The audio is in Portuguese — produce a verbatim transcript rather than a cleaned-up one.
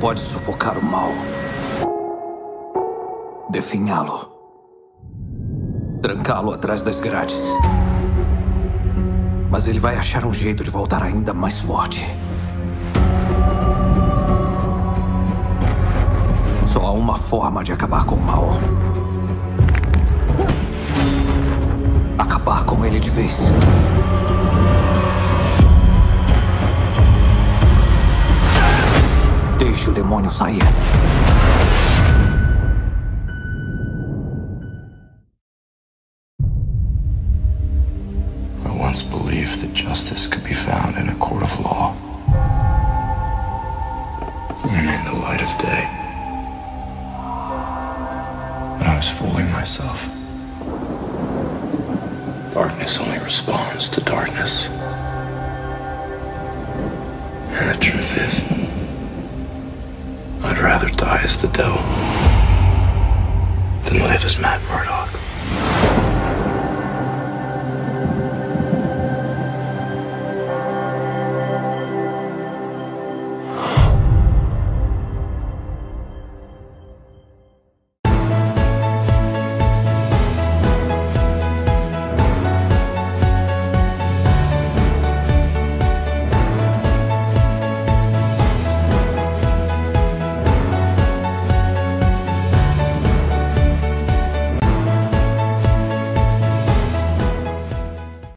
pode sufocar o mal, definhá-lo, trancá-lo atrás das grades. Mas ele vai achar um jeito de voltar ainda mais forte. Só há uma forma de acabar com o mal. Acabar com ele de vez. Deixe o demônio sair. I once believed that justice could be found in a court of law and in the light of day. But I was fooling myself. Darkness only responds to darkness. And the truth is, I'd rather die as the devil than live as Matt Murdock.